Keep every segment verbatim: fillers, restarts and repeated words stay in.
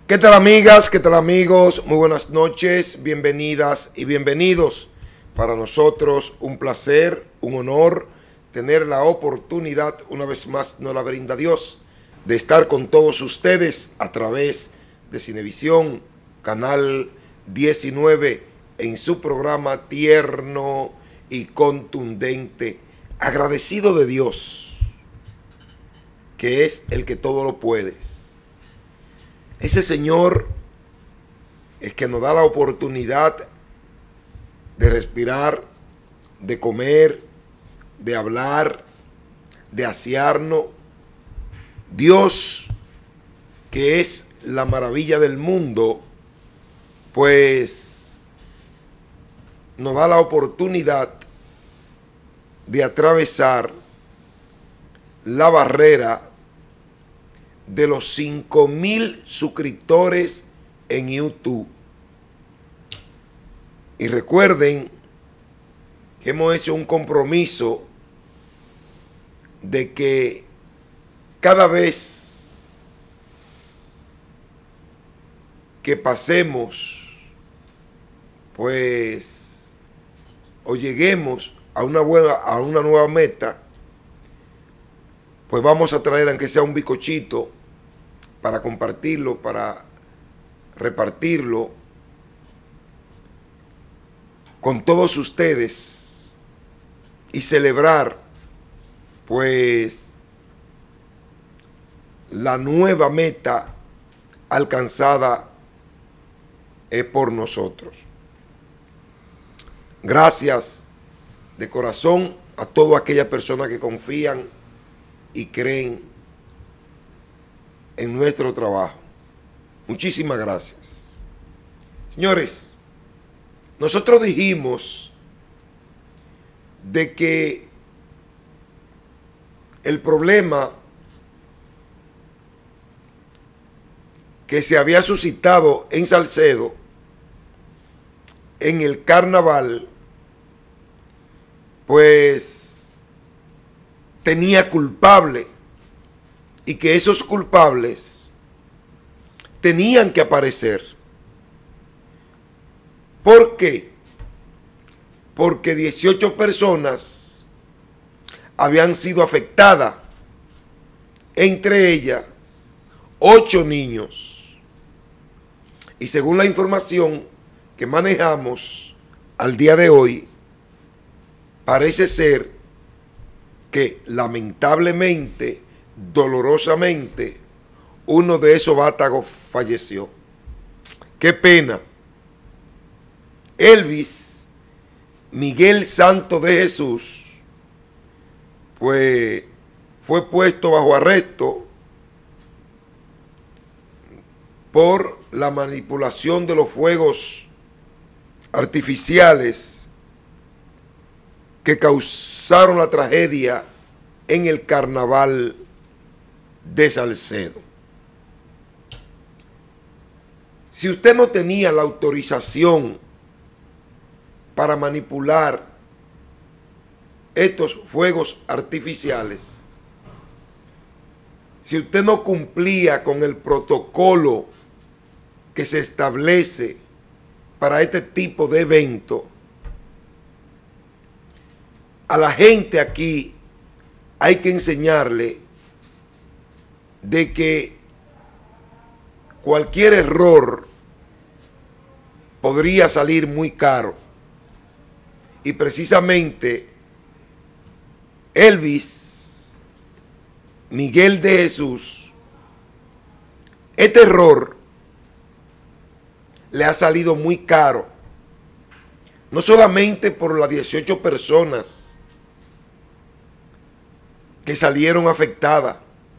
¿Qué tal, amigas? ¿Qué tal, amigos? Muy buenas noches, bienvenidas y bienvenidos. Para nosotros un placer, un honor tener la oportunidad, una vez más nos la brinda Dios, de estar con todos ustedes a través de Cinevisión, canal diecinueve, en su programa tierno y contundente, agradecido de Dios, que es el que todo lo puede. Ese Señor es que nos da la oportunidad de respirar, de comer, de hablar, de asearnos. Dios, que es la maravilla del mundo, pues nos da la oportunidad de atravesar la barrera de los cinco mil suscriptores en YouTube. Y recuerden que hemos hecho un compromiso de que cada vez que pasemos, pues, o lleguemos a una buena, a una nueva meta, pues vamos a traer, aunque sea un bizcochito, para compartirlo, para repartirlo con todos ustedes y celebrar, pues, la nueva meta alcanzada es por nosotros. Gracias de corazón a todas aquellas personas que confían y creen en nuestro trabajo. Muchísimas gracias. Señores, nosotros dijimos de que el problema que se había suscitado en Salcedo en el carnaval, pues tenía culpable y que esos culpables tenían que aparecer. ¿Por qué? Porque dieciocho personas habían sido afectadas, entre ellas ocho niños. Y según la información que manejamos al día de hoy, parece ser que lamentablemente, dolorosamente, uno de esos bátagos falleció. ¡Qué pena! Elvis Miguel Santos de Jesús, pues, fue puesto bajo arresto por la manipulación de los fuegos artificiales que causaron la tragedia en el carnaval de Salcedo. Si usted no tenía la autorización para manipular estos fuegos artificiales, si usted no cumplía con el protocolo que se establece para este tipo de evento, a la gente aquí hay que enseñarle de que cualquier error podría salir muy caro. Y precisamente Elvis Miguel de Jesús, este error le ha salido muy caro, no solamente por las dieciocho personas que salieron afectadas,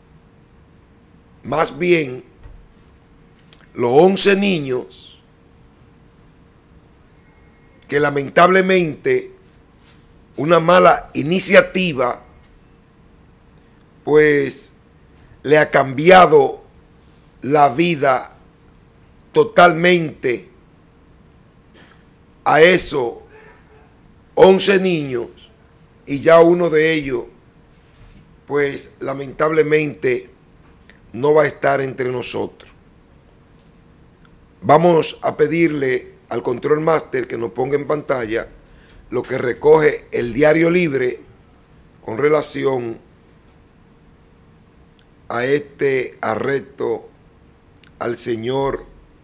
más bien los once niños que lamentablemente una mala iniciativa pues le ha cambiado la vida totalmente a esos once niños, y ya uno de ellos pues lamentablemente no va a estar entre nosotros. vamos a pedirle al Control Master que nos ponga en pantalla lo que recoge el Diario Libre con relación a este arresto al señor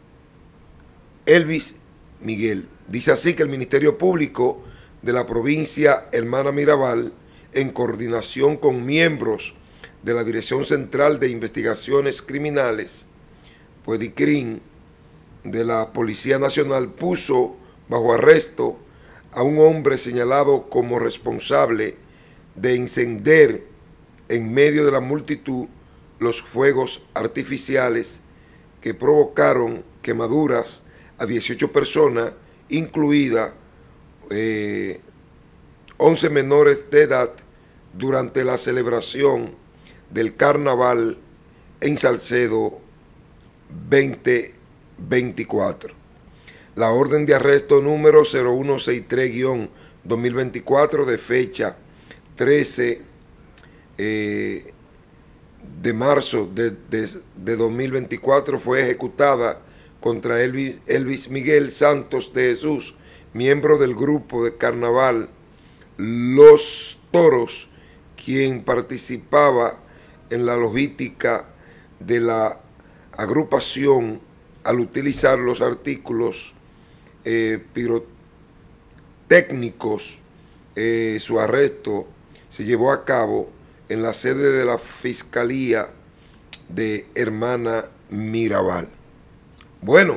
Elvis Miguel. Dice así que el Ministerio Público de la provincia Hermana Mirabal, en coordinación con miembros de la Dirección Central de Investigaciones Criminales, pues DICRIN, de la Policía Nacional, puso bajo arresto a un hombre señalado como responsable de encender en medio de la multitud los fuegos artificiales que provocaron quemaduras a dieciocho personas, incluidas eh, once menores de edad, durante la celebración del Carnaval en Salcedo veinte veinticuatro. La orden de arresto número cero uno sesenta y tres guión dos mil veinticuatro de fecha trece eh, de marzo de, de, de dos mil veinticuatro fue ejecutada contra Elvis, Elvis Miguel Santos de Jesús, miembro del grupo de carnaval Los Toros, quien participaba en la logística de la agrupación al utilizar los artículos eh, pirotécnicos. Eh, su arresto se llevó a cabo en la sede de la Fiscalía de Hermana Mirabal. Bueno,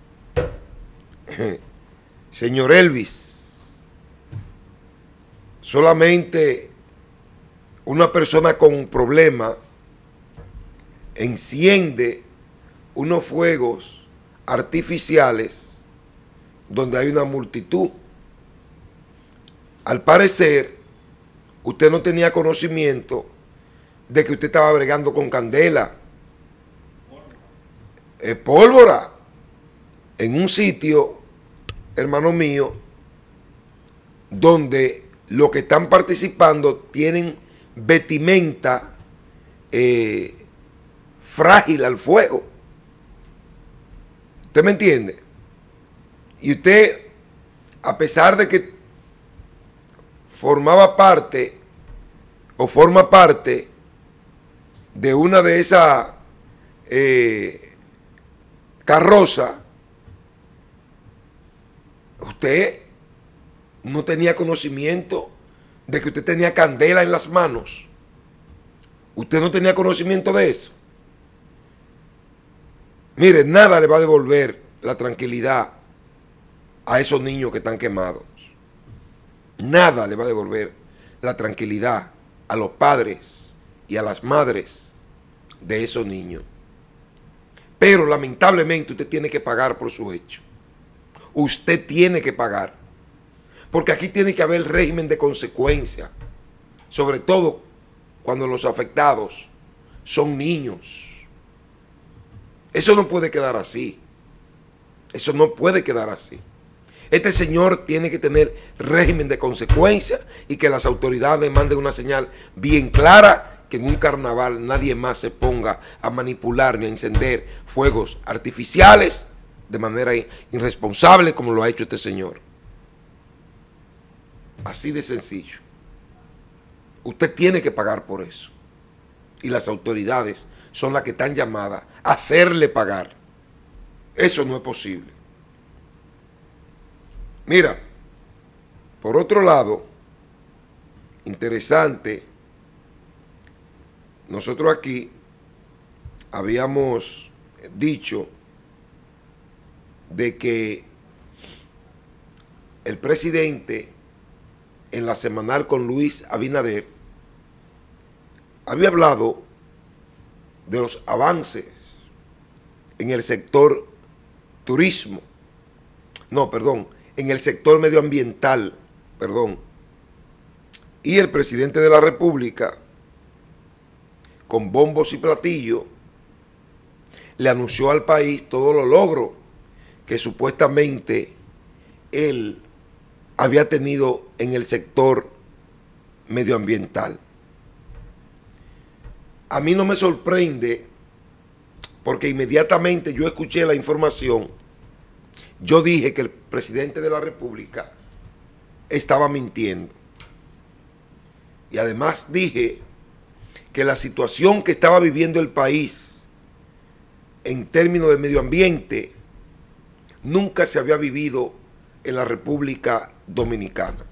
señor Elvis, solamente una persona con un problema enciende unos fuegos artificiales donde hay una multitud. Al parecer, usted no tenía conocimiento de que usted estaba bregando con candela, eh, pólvora, en un sitio, hermano mío, donde los que están participando tienen vestimenta eh, frágil al fuego. ¿Usted me entiende? Y usted, a pesar de que formaba parte o forma parte de una de esas eh, carrozas, usted no tenía conocimiento de que usted tenía candela en las manos. Usted no tenía conocimiento de eso. Mire, nada le va a devolver la tranquilidad a esos niños que están quemados. Nada le va a devolver la tranquilidad a los padres y a las madres de esos niños. Pero lamentablemente usted tiene que pagar por su hecho. Usted tiene que pagar. Porque aquí tiene que haber régimen de consecuencia. Sobre todo cuando los afectados son niños. Eso no puede quedar así. Eso no puede quedar así. Este señor tiene que tener régimen de consecuencia y que las autoridades manden una señal bien clara que en un carnaval nadie más se ponga a manipular ni a encender fuegos artificiales de manera irresponsable como lo ha hecho este señor. Así de sencillo. Usted tiene que pagar por eso. Y las autoridades son las que están llamadas a hacerle pagar. Eso no es posible. Mira, por otro lado, interesante, nosotros aquí habíamos dicho de que el presidente en la semanal con Luis Abinader había hablado de los avances en el sector turismo, no, perdón, en el sector medioambiental, perdón, y el presidente de la República, con bombos y platillos, le anunció al país todos los logros que supuestamente él había tenido en el sector medioambiental. A mí no me sorprende porque inmediatamente yo escuché la información yo dije que el presidente de la República estaba mintiendo. Y además dije que la situación que estaba viviendo el país en términos de medio ambiente nunca se había vivido en la República Dominicana.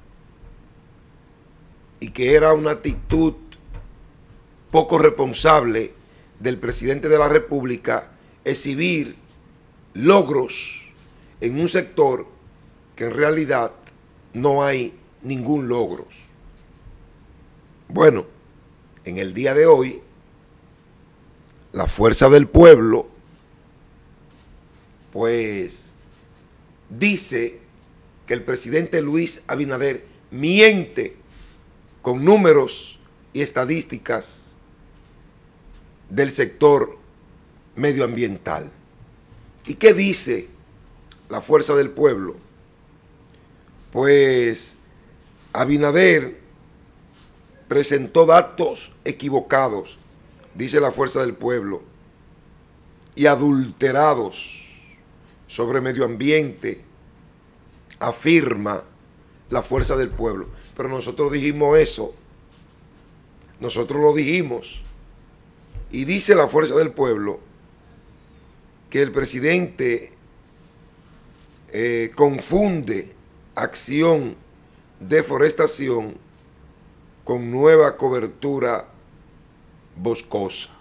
Y que era una actitud poco responsable del presidente de la República exhibir logros en un sector que en realidad no hay ningún logro. Bueno, en el día de hoy, la Fuerza del Pueblo, pues, dice que el presidente Luis Abinader miente con números y estadísticas del sector medioambiental. ¿Y qué dice la Fuerza del Pueblo? Pues Abinader presentó datos equivocados, dice la Fuerza del Pueblo, y adulterados sobre medio ambiente, afirma la Fuerza del Pueblo. Pero nosotros dijimos eso, nosotros lo dijimos, y dice la Fuerza del Pueblo que el presidente eh, confunde acción deforestación con nueva cobertura boscosa.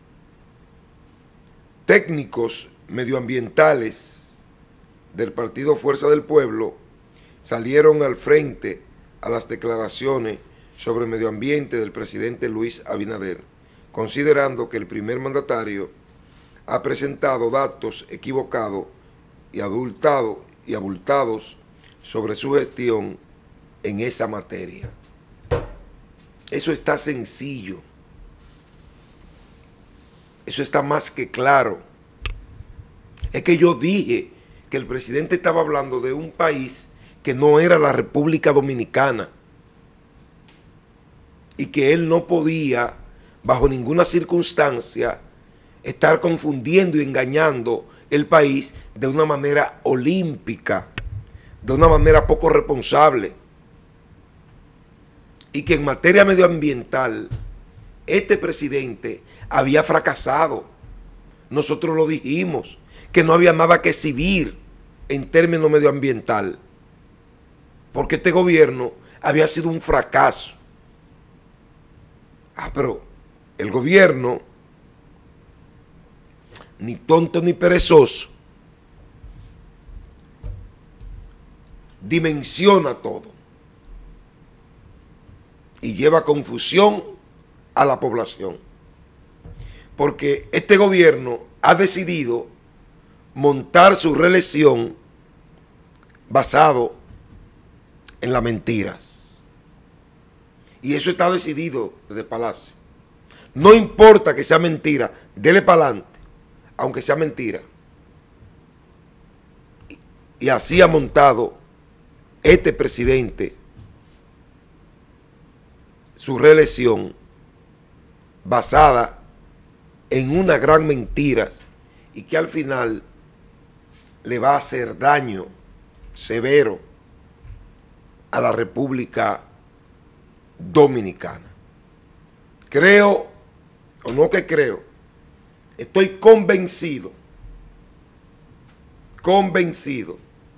Técnicos medioambientales del Partido Fuerza del Pueblo salieron al frente a las declaraciones sobre el medio ambiente del presidente Luis Abinader, considerando que el primer mandatario ha presentado datos equivocados y adultados y abultados sobre su gestión en esa materia. Eso está sencillo. Eso está más que claro. Es que yo dije que el presidente estaba hablando de un país que no era la República Dominicana y que él no podía, bajo ninguna circunstancia, estar confundiendo y engañando el país de una manera olímpica, de una manera poco responsable, y que en materia medioambiental este presidente había fracasado. Nosotros lo dijimos, que no había nada que exhibir en términos medioambiental, porque este gobierno había sido un fracaso. Ah, pero el gobierno, ni tonto ni perezoso, dimensiona todo y lleva confusión a la población, porque este gobierno ha decidido montar su reelección basado en las mentiras, y eso está decidido desde Palacio. No importa que sea mentira, dele para adelante, aunque sea mentira. Y así ha montado este presidente su reelección basada en una gran mentira y que al final le va a hacer daño severo a la República Dominicana. Creo, o no que creo, estoy convencido, convencido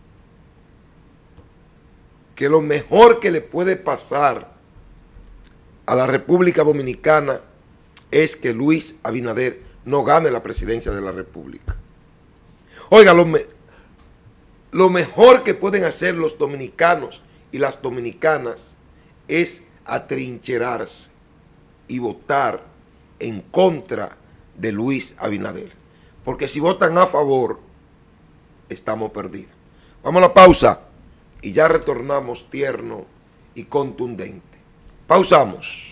que lo mejor que le puede pasar a la República Dominicana es que Luis Abinader no gane la presidencia de la República. Oiga, lo, me, lo mejor que pueden hacer los dominicanos y las dominicanas es atrincherarse y votar en contra de Luis Abinader. Porque si votan a favor, estamos perdidos. Vamos a la pausa y ya retornamos tierno y contundente. Pausamos.